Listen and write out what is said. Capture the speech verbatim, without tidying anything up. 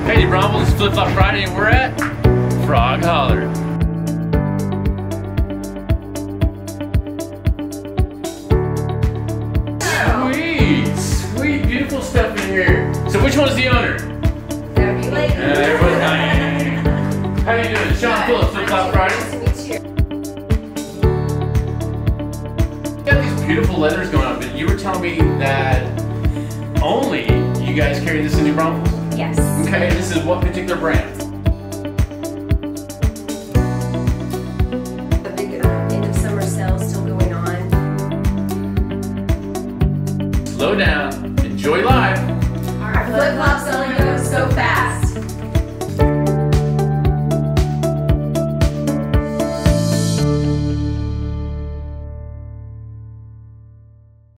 Hey, NewBraunfels, it's Flip Flop Friday and we're at Frog Hollar. Sweet, sweet, beautiful stuff in here. So which one's the owner? That would be like. Uh, everyone's dying. How you doing? Sean Phillips, Flip Flop Friday. Nice to meet you. You got these beautiful leathers going on, but you were telling me that only you guys carry this in NewBraunfels? Yes. Okay, this is what particular brand? A big uh, end of summer sale still going on. Slow down, enjoy life. Our flip flop selling goes so fast.